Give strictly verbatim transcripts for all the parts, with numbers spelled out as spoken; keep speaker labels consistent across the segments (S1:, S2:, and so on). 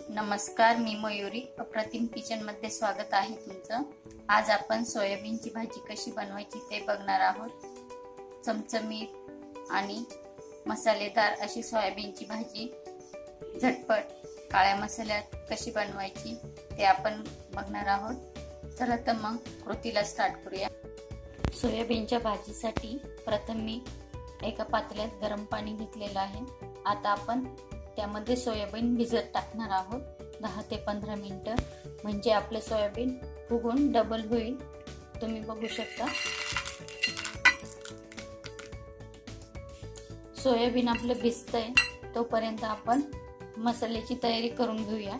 S1: नमस्कार, मी मयुरी अप्रतिम किचन मध्ये स्वागत आहे तुमचं। आज आपण सोयाबीनची भाजी कशी बनवायची ते बघणार आहोत। चमचमीत आणि मसालेदार अशी सोयाबीनची भाजी झटपट काळ्या मसाल्यात कशी बनवायची ते आपण बघणार आहोत। चला तर मग कृतीला स्टार्ट करूया। सोयाबीनच्या भाजीसाठी प्रथम मी एका पातेल्यात गरम पाणी घेतलेलं आहे। आता आपण त्यामध्ये सोयाबीन भिजत टाकणार आहोत दहा ते पंधरा मिनिटं, म्हणजे आपले सोयाबीन फुगून डबल होईल। तुम्ही बघू शकता सोयाबीन आपलं भिजतंय, तोपर्यंत आपण मसाल्याची तयारी करून घेऊया।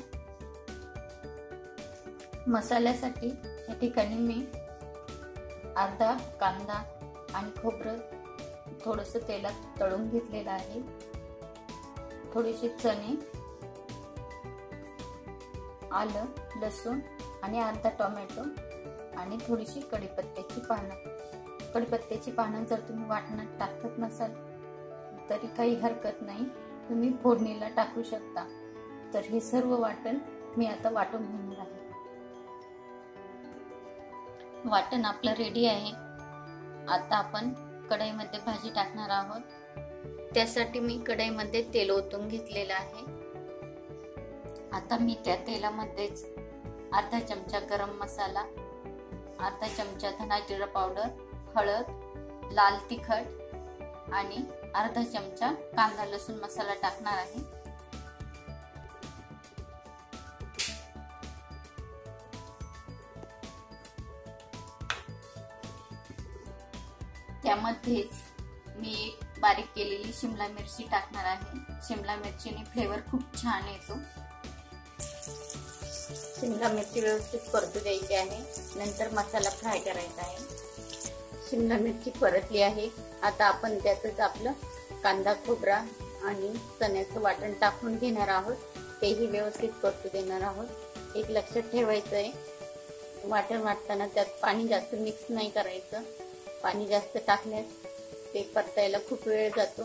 S1: मसाल्यासाठी या ठिकाणी मी अर्धा कांदा आणि खोबरं थोडंसं तेलात तळून घेतलेलं आहे। थोडेसे चणे, आलं, लसूण आणि अर्धा टोमॅटो आणि थोडीशी कढीपत्त्याची पानं। कढीपत्त्याची पानं जर तुम्ही वाटणात टाकत नसाल तरी काही हरकत नाही, तुम्ही फोडणीला टाकू शकता। तर हे सर्व वाटण मी आता वाटून घेणार आहे। वाटण आपलं रेडी आहे। आता आपण कढईमध्ये भाजी टाकणार आहोत। त्यासाठी मी कढईमध्ये तेल ओतून घेतलेलं आहे। आता मी त्या तेलामध्येच अर्धा चमचा गरम मसाला, अर्धा चमचा धना जिरा पावडर, हळद, लाल तिखट आणि अर्धा चमचा कांदा लसूण मसाला टाकणार आहे। त्यामध्येच मी एक बारीक केलेली शिमला मिरची टाकणार आहे। शिमला मिरचीने फ्लेवर खूप छान येतो। शिमला मिरची व्यवस्थित परतू द्यायची आहे, नंतर मसाला फ्राय करायचा आहे। शिमला मिरची परतली आहे। आता आपण त्यातच आपलं कांदा, खोबरा आणि चण्याचं वाटण टाकून घेणार आहोत। तेही व्यवस्थित परतू देणार आहोत। एक लक्षात ठेवायचं आहे, वाटण वाटताना त्यात पाणी जास्त मिक्स नाही करायचं। पाणी जास्त टाकल्यास ते परतायला खूप वेळ जातो।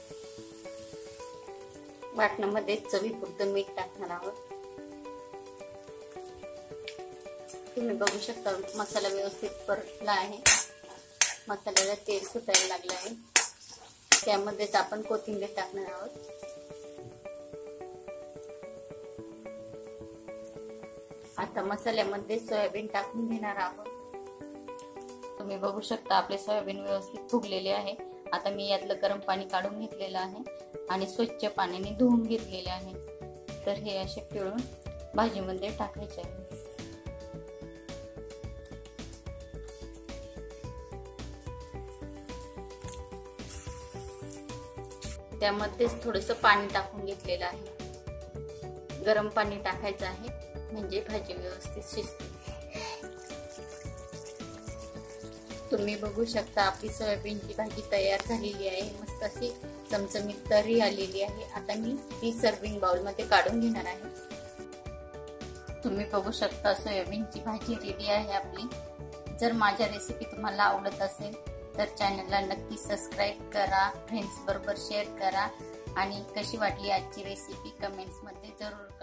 S1: वाटणामध्ये चवीपुरतं मीठ टाकणार आहोत। तुम्ही बघू शकता मसाला व्यवस्थित परतला आहे। मसाल्याला तेल सुटायला लागलं आहे। त्यामध्येच आपण कोथिंबीर टाकणार आहोत। आता मसाल्यामध्ये सोयाबीन टाकून घेणार आहोत। तुम्ही बघू शकता आपले सोयाबीन व्यवस्थित फुगलेले आहे। आता मी यातलं गरम पाणी काढून घेतलेलं आहे आणि स्वच्छ पाण्याने धुवून घेतलेले आहे। तर हे असे पिळून भाजीमध्ये टाकायचे आहे। त्यामध्येच थोडंसं पाणी टाकून घेतलेलं आहे। गरम पाणी टाकायचं आहे, म्हणजे भाजी व्यवस्थित शिजते। तुम्ही बघू शकता आपली सोयाबीनची भाजी तयार झालेली आहे। मस्त अशी चमचमीत तर्री आलेली आहे। आता मी ती सर्विंग बाउल मध्ये काढून घेणार आहे। तुम्ही बघू शकता सोयाबीनची भाजी रेडी आहे आपली। जर माझ्या रेसिपी तुम्हाला आवडत असेल तर चॅनलला नक्की सबस्क्राईब करा, फ्रेंड्स बरोबर शेअर करा आणि कशी वाटली आजची रेसिपी कमेंट्स मध्ये जरूर